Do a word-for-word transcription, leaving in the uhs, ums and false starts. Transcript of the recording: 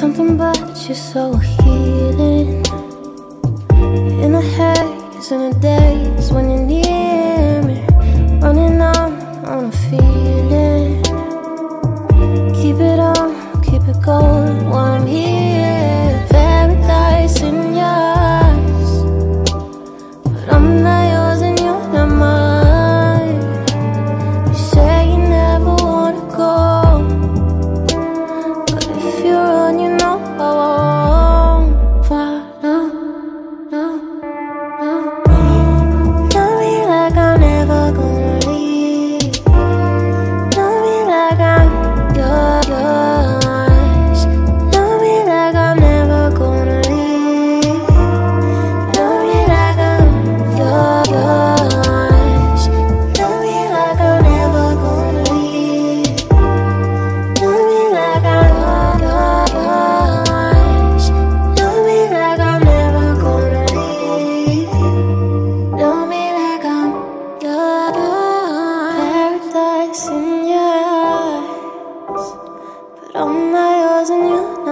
something about you so healing. In the haze, in the days when you're near me, running on, on a feeling. Keep it on, keep it going while I'm here. Paradise in your eyes, but I'm not yours and you're not mine. You say you never wanna go, but if you run, you know I won't follow. No, no. Love me like I'm never gonna leave. Love me like I'm yours. Love me like I'm never gonna leave. Love me like I'm yours. Love me like I'm never gonna leave. Love me like I'm yours. Love me like I'm never gonna leave. Love me like I'm yours. Paradise in your eyes, but I'm not yours and you're